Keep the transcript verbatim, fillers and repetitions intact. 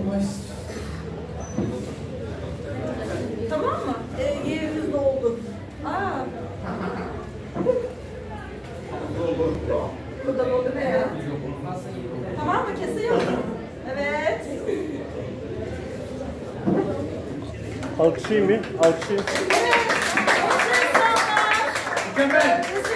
Tamam mı? E, yerimiz doldu. Aa. Bu da doldu ne ya? Tamam mı? Kesiyor. Evet. Alkışlayayım mı? Alkışlayayım. Evet. Mükemmel.